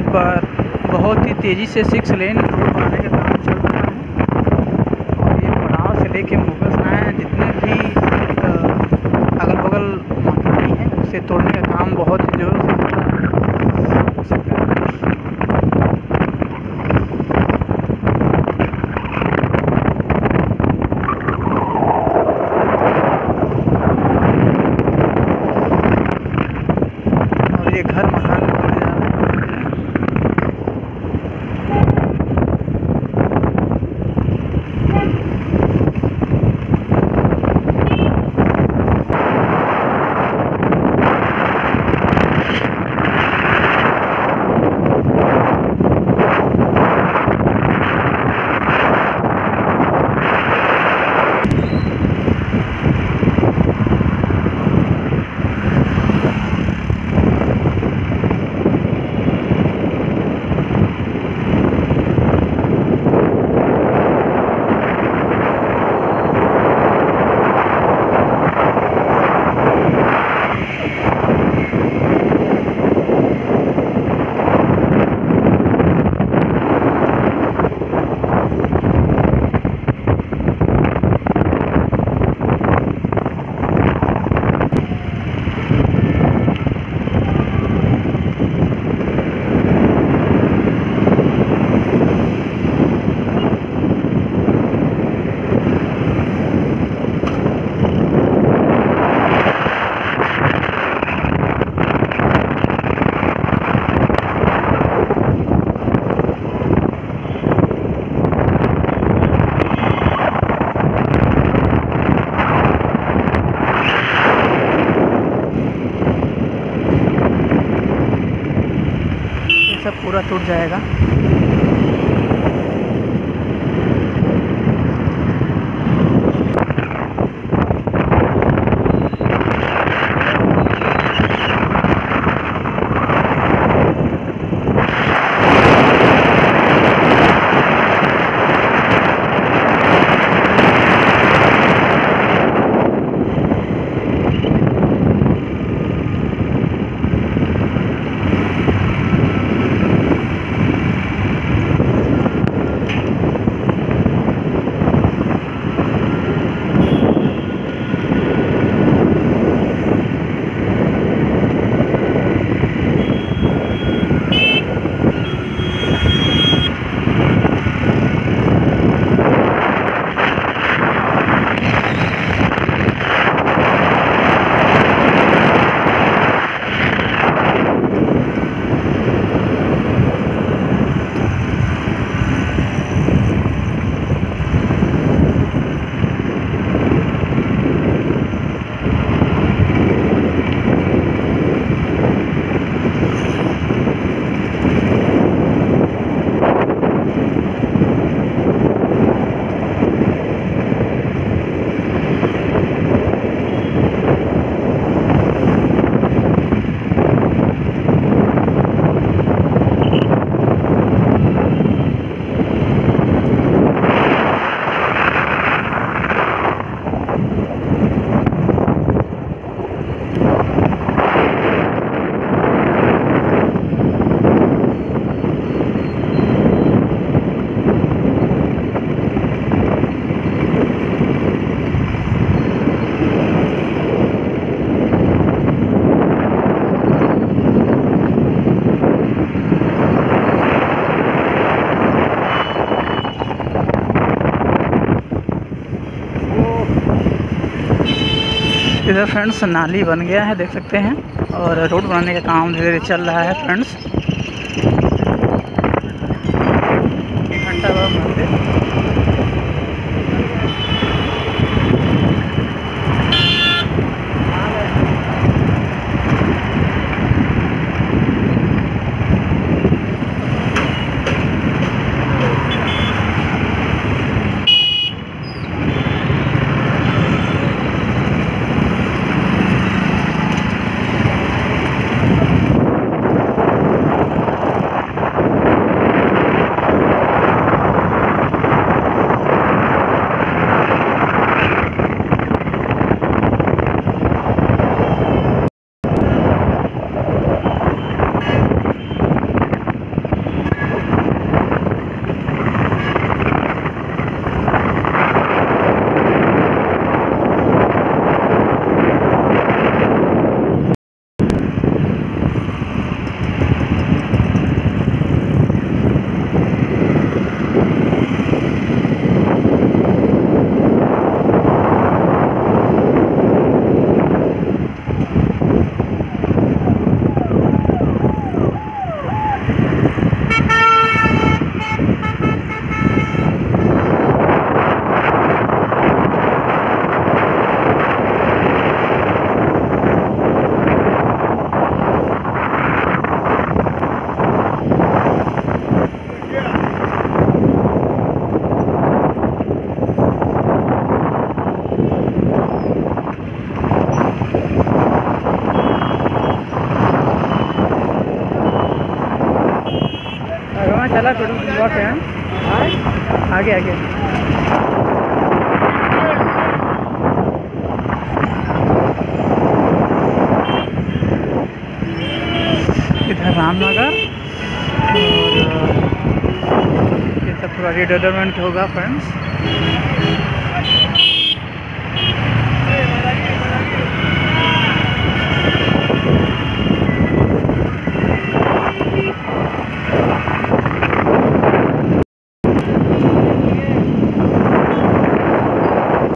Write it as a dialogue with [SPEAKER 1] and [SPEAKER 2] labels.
[SPEAKER 1] पर बहुत ही तेज़ी से 6 लेन रोड बनाने का काम चल रहा है। और ये पड़ाव से लेके मुगल सराय जितने भी अगल बगल मकान हैं उसे तोड़ने का काम बहुत ही जोरों से हो रहा है। और ये घर मकान तोड़े जा रहे हैं। सब पूरा टूट जाएगा। इधर फ्रेंड्स नाली बन गया है, देख सकते हैं। और रोड बनाने का काम धीरे धीरे चल रहा है फ्रेंड्स। घंटा बाबा मंदिर चला पेट्रोल पंप से हैं आगे आगे। इधर रामनगर और ये सब पूरा रिडेवलपमेंट होगा फ्रेंड्स।